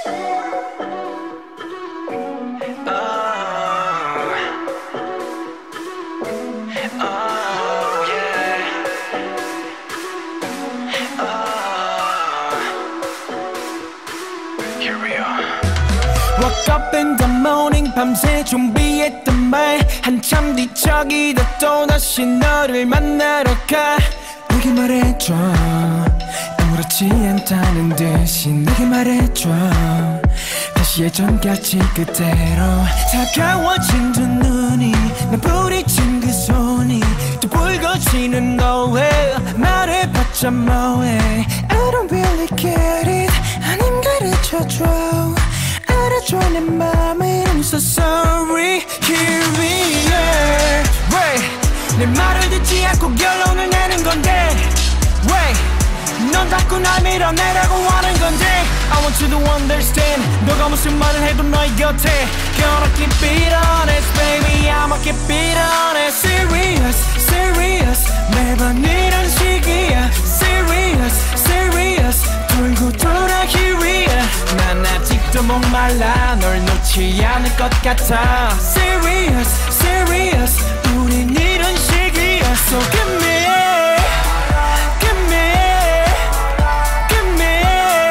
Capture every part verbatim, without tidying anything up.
Woke up in the morning 밤새 준비했던 말 한참 뒤척이다 또다시 너를 만나러 가. 내게 말해줘 아무렇지 않다는 듯이 내게 말해줘 다시 예전같이 그대로. 차가워진 두 눈이 난 부딪힌 그 손이 또 붉어지는 너의 말해봤자 뭐해. I don't really get it 아님 가르쳐줘 알아줘 내 맘을. I'm so sorry here we are. Wait, 내 말을 듣지 않고 결론을 내는 건데 Wait, 넌 자꾸 날 밀어내라고 하는 건데 I want you to understand 너가 무슨 말을 해도 너의 곁에 Gonna keep it honest baby I'ma keep it honest. Serious, serious 매번 이런 식이야. Serious, serious 돌고 돌아 here we are. 난 아직도 목말라 널 놓지 않을 것 같아. Serious, serious 우린 이런 식이야. So give me, give me, give me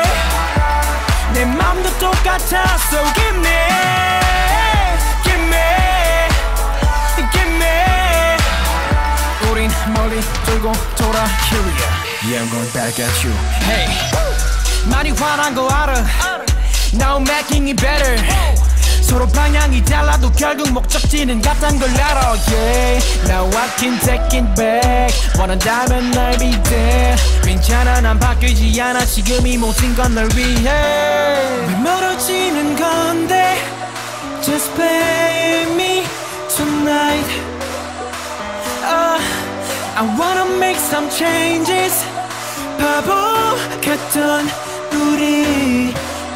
내 맘도 똑같아. So give me, give me, give me 우린 멀리 돌고 돌아 here we are. Yeah I'm going back at you. Hey 많이 화난 거 알아. Now I'm making it better. 서로 방향이 달라도 결국 목적지는 같단 걸 알아. Yeah Now I can take it back 원한다면 날 믿대. 괜찮아 난 바뀌지 않아 지금 이 모든 건 널 위해. 왜 멀어지는 건데 Just pay me tonight. uh, I wanna make some changes. 바보 같던 우리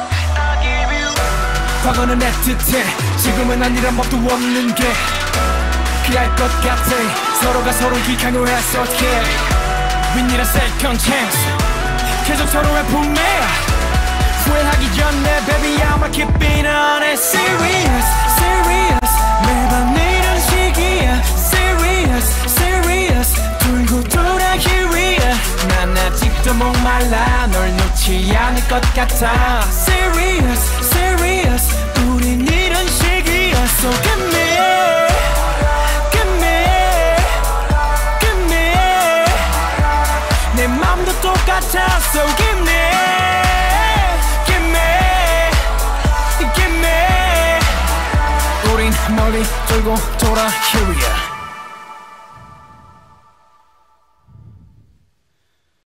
과거는 애틋해 지금은 아니란 법도 없는 게 그럴 것 같아. 서로가 서로를 강요해서 어떡해. We need a second chance 계속 서로의 품에 후회하기 전에 Baby I'ma keep it honest. Serious, serious 매번 이런 식이야. Serious, serious 돌고 돌아 here we are. 난 아직도 목말라 널 놓지 않을 것 같아. Serious, serious 우린 이런 식이야. So give me, give me, give me 내 맘도 똑같아. So give me, give me, give me 우린 멀리 돌고 돌아 here we are.